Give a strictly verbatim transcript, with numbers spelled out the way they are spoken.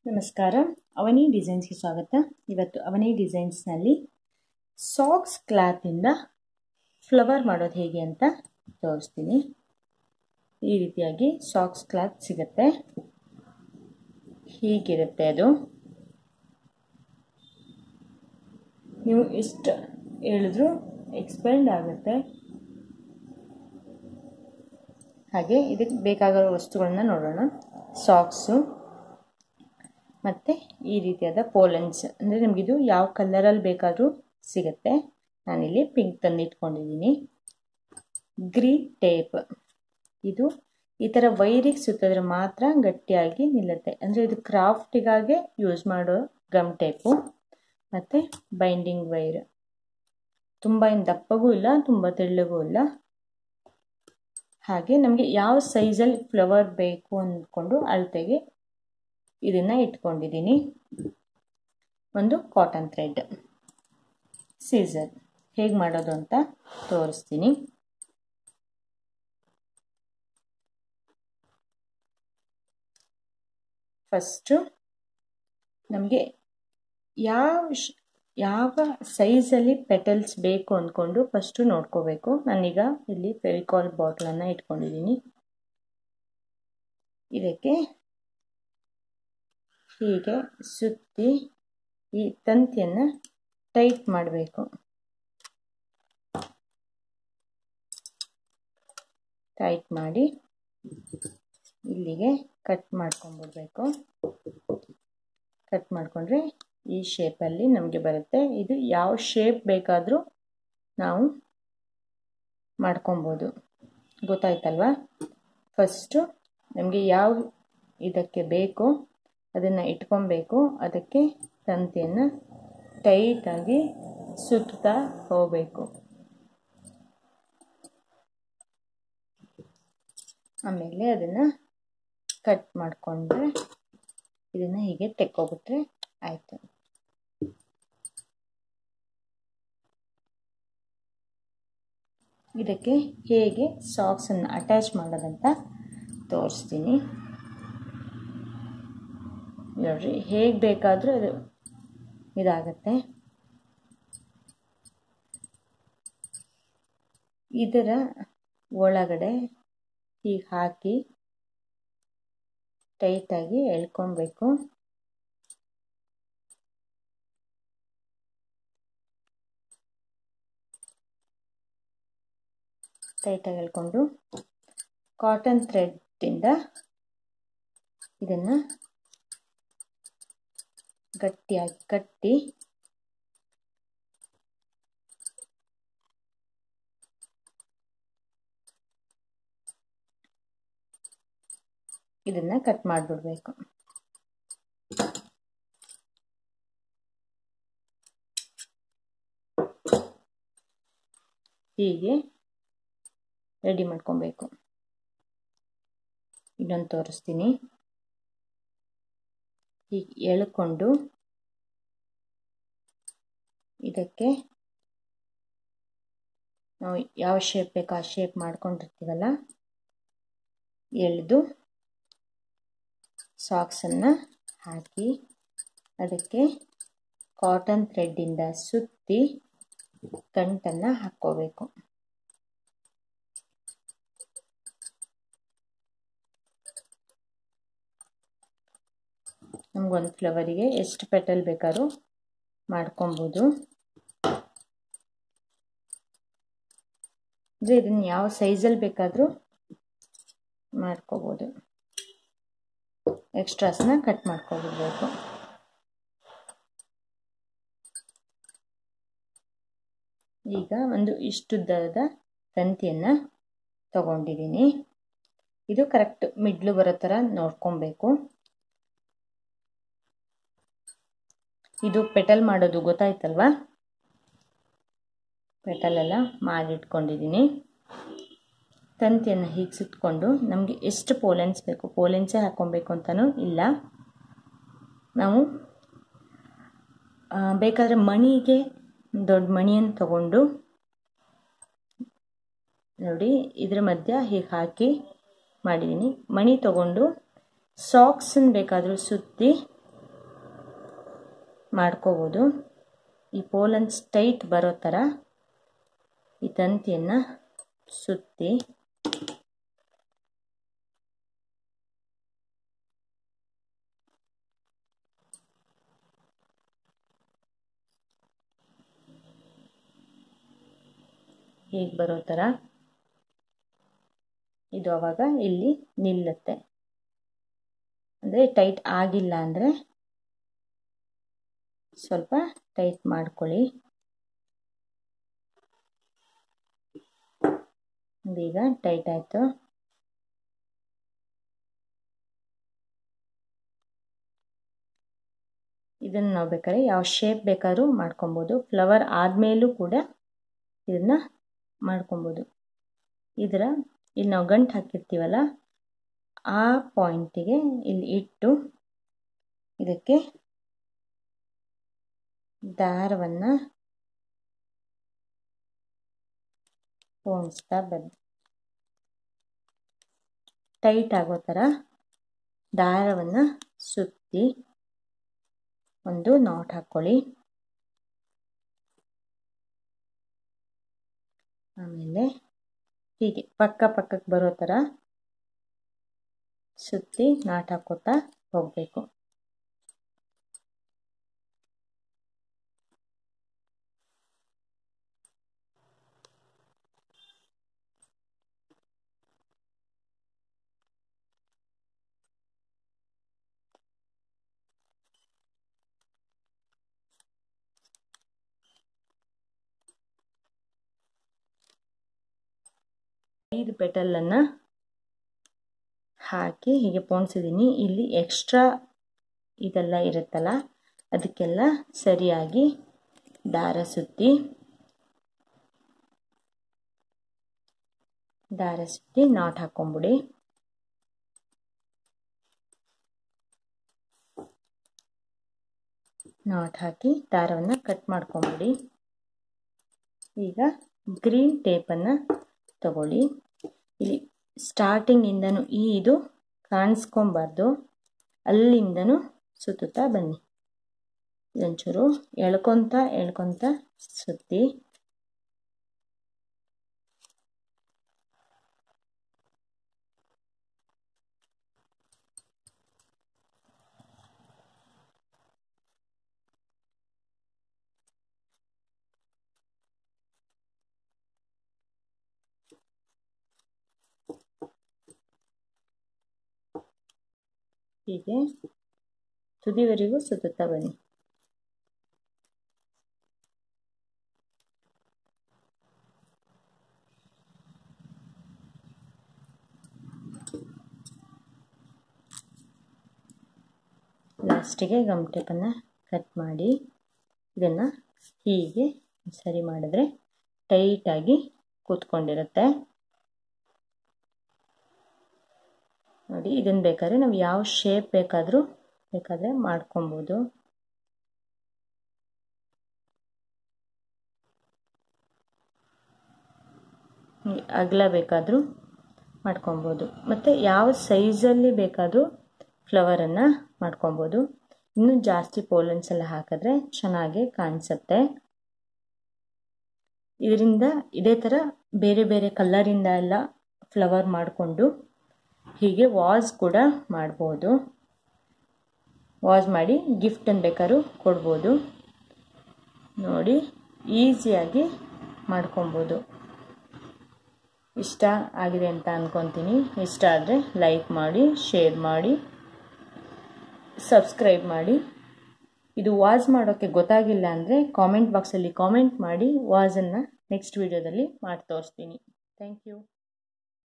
ನಮಸ್ಕಾರ, ಅವನಿ ಡಿಸೈನ್ಸ್ಗೆ ಸ್ವಾಗತ. ಇವತ್ತು ಅವನಿ ಡಿಸೈನ್ಸ್ನಲ್ಲಿ ಸಾಕ್ಸ್ ಕ್ಲಾತಿಂದ ಫ್ಲವರ್ ಮಾಡೋದು ಹೇಗೆ ಅಂತ ತೋರಿಸ್ತೀನಿ. ಈ ರೀತಿಯಾಗಿ ಸಾಕ್ಸ್ ಕ್ಲಾತ್ ಸಿಗುತ್ತೆ. ಹೀಗಿರುತ್ತೆ ಅದು. ನೀವು ಎಷ್ಟು ಹೇಳಿದ್ರು ಎಕ್ಸ್ಪೆಂಡ್ ಆಗುತ್ತೆ. ಹಾಗೆ ಇದಕ್ಕೆ ಬೇಕಾಗಿರೋ ವಸ್ತುಗಳನ್ನ ನೋಡೋಣ. ಸಾಕ್ಸು ಮತ್ತು ಈ ರೀತಿಯಾದ ಪೋಲೆನ್ಸ್, ಅಂದರೆ ನಿಮಗಿದು ಯಾವ ಕಲರಲ್ಲಿ ಬೇಕಾದರೂ ಸಿಗುತ್ತೆ. ನಾನಿಲ್ಲಿ ಪಿಂಕ್ ತಂದು ಇಟ್ಕೊಂಡಿದ್ದೀನಿ. ಗ್ರೀನ್ ಟೇಪ್, ಇದು ಈ ಥರ ವೈರಿಗೆ ಸುತ್ತಿದ್ರೆ ಮಾತ್ರ ಗಟ್ಟಿಯಾಗಿ ನಿಲ್ಲುತ್ತೆ. ಅಂದರೆ ಇದು ಕ್ರಾಫ್ಟಿಗಾಗೆ ಯೂಸ್ ಮಾಡೋ ಗಮ್ ಟೇಪು. ಮತ್ತು ಬೈಂಡಿಂಗ್ ವೈರ್, ತುಂಬ ಏನು ದಪ್ಪಗೂ ಇಲ್ಲ, ತುಂಬ ತೆಳ್ಳಗೂ ಇಲ್ಲ. ಹಾಗೆ ನಮಗೆ ಯಾವ ಸೈಜಲ್ಲಿ ಫ್ಲವರ್ ಬೇಕು ಅಂದ್ಕೊಂಡು ಅಳತೆಗೆ ಇದನ್ನು ಇಟ್ಕೊಂಡಿದ್ದೀನಿ. ಒಂದು ಕಾಟನ್ ಥ್ರೆಡ್, ಸೀಸರ್ ಹೇಗೆ ಮಾಡೋದು ಅಂತ ತೋರಿಸ್ತೀನಿ. ಫಸ್ಟು ನಮಗೆ ಯಾವ ಯಾವ ಸೈಜಲ್ಲಿ ಪೆಟಲ್ಸ್ ಬೇಕು ಅಂದ್ಕೊಂಡು ಫಸ್ಟು ನೋಡ್ಕೋಬೇಕು. ನಾನೀಗ ಇಲ್ಲಿ ಫೆವಿಕಾಲ್ ಬಾಟ್ಲನ್ನು ಇಟ್ಕೊಂಡಿದ್ದೀನಿ. ಇದಕ್ಕೆ ಹೀಗೆ ಸುತ್ತಿ ಈ ತಂತಿಯನ್ನು ಟೈಟ್ ಮಾಡಬೇಕು. ಟೈಟ್ ಮಾಡಿ ಇಲ್ಲಿಗೆ ಕಟ್ ಮಾಡ್ಕೊಂಡ್ಬಿಡ್ಬೇಕು. ಕಟ್ ಮಾಡಿಕೊಂಡ್ರೆ ಈ ಶೇಪಲ್ಲಿ ನಮಗೆ ಬರುತ್ತೆ. ಇದು ಯಾವ ಶೇಪ್ ಬೇಕಾದರೂ ನಾವು ಮಾಡ್ಕೊಬೋದು. ಗೊತ್ತಾಯ್ತಲ್ವಾ? ಫಸ್ಟು ನಮಗೆ ಯಾವ ಇದಕ್ಕೆ ಬೇಕು ಅದನ್ನು ಇಟ್ಕೊಬೇಕು. ಅದಕ್ಕೆ ತಂತಿಯನ್ನು ಟೈಟಾಗಿ ಸುತ್ತಾ ಹೋಗಬೇಕು. ಆಮೇಲೆ ಅದನ್ನು ಕಟ್ ಮಾಡಿಕೊಂಡ್ರೆ ಇದನ್ನು ಹೀಗೆ ತೆಕ್ಕೊಬಿಟ್ರೆ ಆಯಿತು. ಇದಕ್ಕೆ ಹೇಗೆ ಸಾಕ್ಸನ್ನು ಅಟ್ಯಾಚ್ ಮಾಡೋದಂತ ತೋರಿಸ್ತೀನಿ. ನೋಡ್ರಿ, ಹೇಗೆ ಬೇಕಾದರೂ ಅದು ಇದಾಗತ್ತೆ. ಇದರ ಒಳಗಡೆ ಹೀಗೆ ಹಾಕಿ ಟೈಟಾಗಿ ಎಳ್ಕೊಬೇಕು. ಟೈಟಾಗಿ ಎಳ್ಕೊಂಡು ಕಾಟನ್ ಥ್ರೆಡ್ಡಿಂದ ಇದನ್ನು ಗಟ್ಟಿಯಾಗಿ ಕಟ್ಟಿ ಇದನ್ನು ಕಟ್ ಮಾಡಿಬಿಡ್ಬೇಕು. ಹೀಗೆ ರೆಡಿ ಮಾಡ್ಕೊಬೇಕು. ಇನ್ನೊಂದು ತೋರಿಸ್ತೀನಿ. ಹೀಗೆ ಎಳ್ಕೊಂಡು ಇದಕ್ಕೆ ನಾವು ಯಾವ ಶೇಪ್ ಬೇಕೋ ಆ ಶೇಪ್ ಮಾಡ್ಕೊಂಡಿರ್ತೀವಲ್ಲ, ಎಳೆದು ಸಾಕ್ಸನ್ನು ಹಾಕಿ ಅದಕ್ಕೆ ಕಾಟನ್ ಥ್ರೆಡ್ಡಿಂದ ಸುತ್ತಿ ಗಂಟನ್ನು ಹಾಕ್ಕೋಬೇಕು. ನಮಗೊಂದು ಫ್ಲವರಿಗೆ ಎಷ್ಟು ಪೆಟಲ್ ಬೇಕಾದ್ರೂ ಮಾಡ್ಕೊಬೋದು. ಅಂದರೆ ಇದನ್ನು ಯಾವ ಸೈಜಲ್ಲಿ ಬೇಕಾದರೂ ಮಾಡ್ಕೋಬೋದು. ಎಕ್ಸ್ಟ್ರಾಸ್ನ ಕಟ್ ಮಾಡ್ಕೊಬಿಡ್ಬೇಕು. ಈಗ ಒಂದು ಇಷ್ಟುದ್ದದ ತಂತಿಯನ್ನು ತಗೊಂಡಿದ್ದೀನಿ. ಇದು ಕರೆಕ್ಟ್ ಮಿಡ್ಲು ಬರೋ ಥರ ನೋಡ್ಕೊಬೇಕು. ಇದು ಪೆಟಲ್ ಮಾಡೋದು ಗೊತ್ತಾಯ್ತಲ್ವಾ? ಪೆಟಲೆಲ್ಲ ಮಾಡಿಟ್ಕೊಂಡಿದ್ದೀನಿ. ತಂತಿಯನ್ನು ಹೀಗೆ ಸುತ್ತಕೊಂಡು ನಮಗೆ ಎಷ್ಟು ಪೋಲೆನ್ಸ್ ಬೇಕು, ಪೋಲೆನ್ಸೇ ಹಾಕ್ಕೊಬೇಕು ಅಂತಲೂ ಇಲ್ಲ. ನಾವು ಬೇಕಾದರೆ ಮಣಿಗೆ ದೊಡ್ಡ ಮಣಿಯನ್ನು ತಗೊಂಡು ನೋಡಿ ಇದರ ಮಧ್ಯ ಹೀಗೆ ಹಾಕಿ ಮಾಡಿದ್ದೀನಿ. ಮಣಿ ತಗೊಂಡು ಸಾಕ್ಸನ್ನು ಬೇಕಾದರೂ ಸುತ್ತಿ ಮಾಡ್ಕೋಬೋದು. ಈ ಪೋಲನ್ಸ್ ಟೈಟ್ ಬರೋ ಥರ ಈ ತಂತಿಯನ್ನು ಸುತ್ತಿ ಹೀಗೆ ಬರೋ ಥರ ಇದು ಆವಾಗ ಇಲ್ಲಿ ನಿಲ್ಲುತ್ತೆ. ಅಂದರೆ ಟೈಟ್ ಆಗಿಲ್ಲ ಅಂದರೆ ಸ್ವಲ್ಪ ಟೈಟ್ ಮಾಡ್ಕೊಳ್ಳಿ. ಈಗ ಟೈಟ್ ಆಯಿತು. ಇದನ್ನು ನಾವು ಬೇಕಾದ್ರೆ ಯಾವ ಶೇಪ್ ಬೇಕಾದ್ರೂ ಮಾಡ್ಕೊಬೋದು. ಫ್ಲವರ್ ಆದಮೇಲೂ ಕೂಡ ಇದನ್ನು ಮಾಡ್ಕೊಬೋದು. ಇದರ ಇಲ್ಲಿ ನಾವು ಗಂಟು ಹಾಕಿರ್ತೀವಲ್ಲ ಆ ಪಾಯಿಂಟಿಗೆ ಇಲ್ಲಿ ಇಟ್ಟು ಇದಕ್ಕೆ ದಾರವನ್ನು ಪೋಣಿಸ್ತಾ ಬನ್ನಿ. ಟೈಟ್ ಆಗೋ ಥರ ದಾರವನ್ನು ಸುತ್ತಿ ಒಂದು ನಾಟ್ ಹಾಕ್ಕೊಳ್ಳಿ. ಆಮೇಲೆ ಹೀಗೆ ಪಕ್ಕ ಪಕ್ಕಕ್ಕೆ ಬರೋ ಥರ ಸುತ್ತಿ ನಾಟ್ ಹಾಕೋತಾ ಹೋಗಬೇಕು. ಐದು ಪೆಟಲನ್ನು ಹಾಕಿ ಹೀಗೆ ಪೋಣಿಸಿದ್ದೀನಿ. ಇಲ್ಲಿ ಎಕ್ಸ್ಟ್ರಾ ಇದೆಲ್ಲ ಇರುತ್ತಲ್ಲ ಅದಕ್ಕೆಲ್ಲ ಸರಿಯಾಗಿ ದಾರ ಸುತ್ತಿ ದಾರ ಸುತ್ತಿ ನಾಟ್ ಹಾಕೊಂಬಿಡಿ. ನಾಟ್ ಹಾಕಿ ದಾರವನ್ನು ಕಟ್ ಮಾಡ್ಕೊಂಬಿಡಿ. ಈಗ ಗ್ರೀನ್ ಟೇಪನ್ನು ತಗೊಳ್ಳಿ. ಇಲ್ಲಿ ಸ್ಟಾರ್ಟಿಂಗಿಂದನೂ ಈ ಇದು ಕಾಣಿಸ್ಕೊಬಾರ್ದು, ಅಲ್ಲಿಂದನೂ ಸುತ್ತುತ್ತಾ ಬನ್ನಿ. ಇದೊಂಚೂರು ಎಳ್ಕೊತ ಎಳ್ಕೊತ ಸುತ್ತಿ ಹೀಗೆ ತುದಿವರೆಗೂ ಸುತ್ತುತ್ತಾ ಬನ್ನಿ. ಲಾಸ್ಟಿಗೆ ಗಮ್ ಟೇಪನ್ನು ಕಟ್ ಮಾಡಿ ಇದನ್ನು ಹೀಗೆ ಸರಿ ಮಾಡಿದ್ರೆ ಟೈಟಾಗಿ ಕೂತ್ಕೊಂಡಿರುತ್ತೆ ನೋಡಿ. ಇದನ್ನು ಬೇಕಾದ್ರೆ ನಾವು ಯಾವ ಶೇಪ್ ಬೇಕಾದರೂ ಬೇಕಾದರೆ ಮಾಡ್ಕೊಬೋದು. ಅಗಲ ಬೇಕಾದರೂ ಮಾಡ್ಕೊಬೋದು. ಮತ್ತು ಯಾವ ಸೈಜಲ್ಲಿ ಬೇಕಾದರೂ ಫ್ಲವರನ್ನು ಮಾಡ್ಕೊಬೋದು. ಇನ್ನೂ ಜಾಸ್ತಿ ಪೋಲನ್ಸ್ ಎಲ್ಲ ಹಾಕಿದ್ರೆ ಚೆನ್ನಾಗಿ ಕಾಣಿಸುತ್ತೆ. ಇದರಿಂದ ಇದೇ ಥರ ಬೇರೆ ಬೇರೆ ಕಲರಿಂದ ಎಲ್ಲ ಫ್ಲವರ್ ಮಾಡಿಕೊಂಡು ಹೀಗೆ ವಾಸ್ ಕೂಡ ಮಾಡ್ಬೋದು. ವಾಸ್ ಮಾಡಿ ಗಿಫ್ಟನ್ನು ಬೇಕಾದ್ರೂ ಕೊಡ್ಬೋದು. ನೋಡಿ ಈಸಿಯಾಗಿ ಮಾಡ್ಕೊಬೋದು. ಇಷ್ಟ ಆಗಿದೆ ಅಂತ ಅಂದ್ಕೊತೀನಿ. ಇಷ್ಟ ಆದರೆ ಲೈಕ್ ಮಾಡಿ, ಶೇರ್ ಮಾಡಿ, ಸಬ್ಸ್ಕ್ರೈಬ್ ಮಾಡಿ. ಇದು ವಾಸ್ ಮಾಡೋಕ್ಕೆ ಗೊತ್ತಾಗಿಲ್ಲ ಅಂದರೆ ಕಾಮೆಂಟ್ ಬಾಕ್ಸಲ್ಲಿ ಕಾಮೆಂಟ್ ಮಾಡಿ. ವಾಸನ್ನು ನೆಕ್ಸ್ಟ್ ವಿಡಿಯೋದಲ್ಲಿ ಮಾಡಿ ತೋರಿಸ್ತೀನಿ. Thank you.